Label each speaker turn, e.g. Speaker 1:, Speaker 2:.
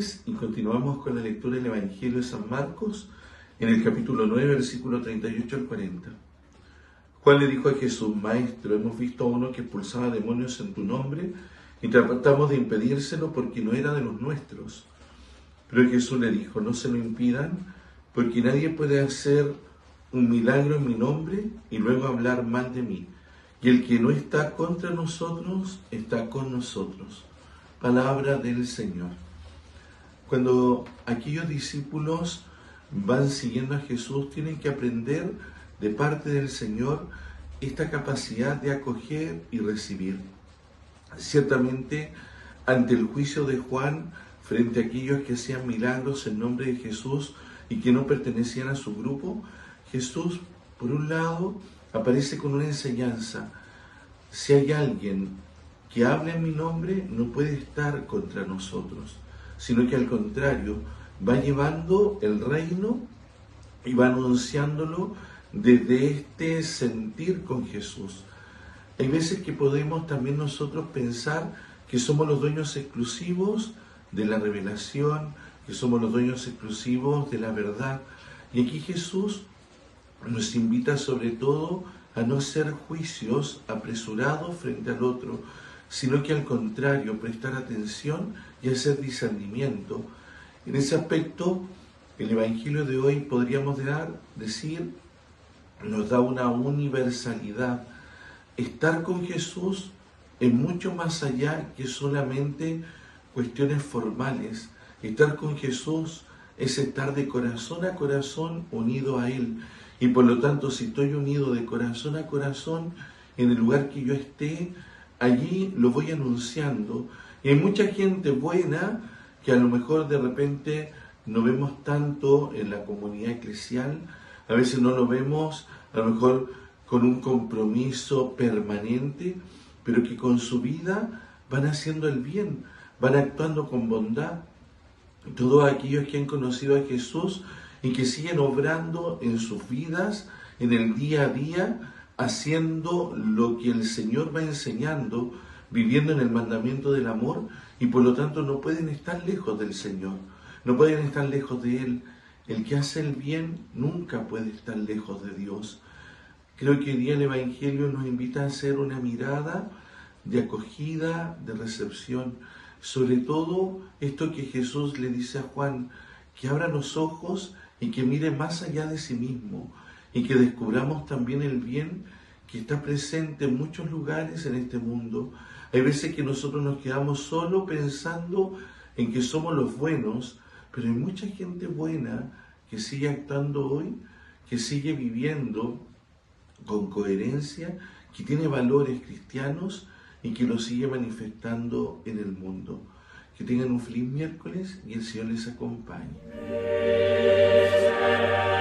Speaker 1: miércoles y continuamos con la lectura del Evangelio de San Marcos en el capítulo 9, versículo 38 al 40. Juan le dijo a Jesús: Maestro, hemos visto a uno que expulsaba demonios en tu nombre y tratamos de impedírselo porque no era de los nuestros. Pero Jesús le dijo: no se lo impidan, porque nadie puede hacer un milagro en mi nombre y luego hablar mal de mí. Y el que no está contra nosotros, está con nosotros. Palabra del Señor. Cuando aquellos discípulos van siguiendo a Jesús, tienen que aprender de parte del Señor esta capacidad de acoger y recibir. Ciertamente, ante el juicio de Juan, frente a aquellos que hacían milagros en nombre de Jesús y que no pertenecían a su grupo, Jesús, por un lado, aparece con una enseñanza. Si hay alguien que habla en mi nombre, no puede estar contra nosotros, sino que al contrario, va llevando el reino y va anunciándolo desde este sentir con Jesús. Hay veces que podemos también nosotros pensar que somos los dueños exclusivos de la revelación, que somos los dueños exclusivos de la verdad. Y aquí Jesús nos invita sobre todo a no hacer juicios apresurados frente al otro, sino que al contrario, prestar atención y hacer discernimiento. En ese aspecto, el Evangelio de hoy podríamos decir, nos da una universalidad. Estar con Jesús es mucho más allá que solamente cuestiones formales. Estar con Jesús es estar de corazón a corazón unido a Él. Y por lo tanto, si estoy unido de corazón a corazón, en el lugar que yo esté, allí lo voy anunciando. Y hay mucha gente buena que a lo mejor de repente no vemos tanto en la comunidad eclesial, a veces no lo vemos a lo mejor con un compromiso permanente, pero que con su vida van haciendo el bien, van actuando con bondad. Todos aquellos que han conocido a Jesús y que siguen obrando en sus vidas, en el día a día, haciendo lo que el Señor va enseñando, viviendo en el mandamiento del amor, y por lo tanto no pueden estar lejos del Señor, no pueden estar lejos de Él. El que hace el bien nunca puede estar lejos de Dios. Creo que hoy día el Evangelio nos invita a hacer una mirada de acogida, de recepción, sobre todo esto que Jesús le dice a Juan, que abra los ojos y que mire más allá de sí mismo, y que descubramos también el bien que está presente en muchos lugares en este mundo. Hay veces que nosotros nos quedamos solo pensando en que somos los buenos, pero hay mucha gente buena que sigue actuando hoy, que sigue viviendo con coherencia, que tiene valores cristianos y que los sigue manifestando en el mundo. Que tengan un feliz miércoles y el Señor les acompañe.